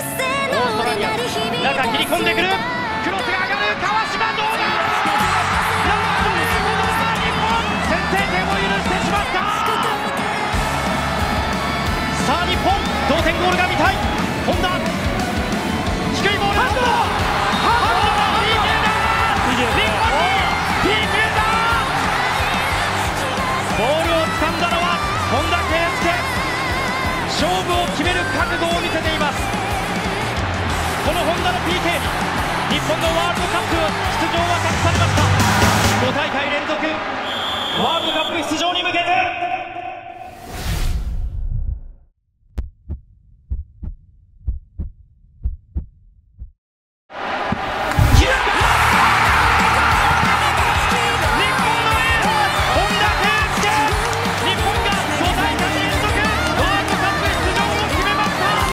ストラリア中切り込んでくるクロスが上がる川島どうだなんということだ日本先制点を許してしまったさあ日本同点ゴールが見たい本田低いボールハンドPK だ日本に PK だボールを掴んだのは本田圭佑勝負を決める覚悟を見せていますこの本田の PK に日本のワールドカップ出場は託されました5大会連続ワールドカップ出場に向けて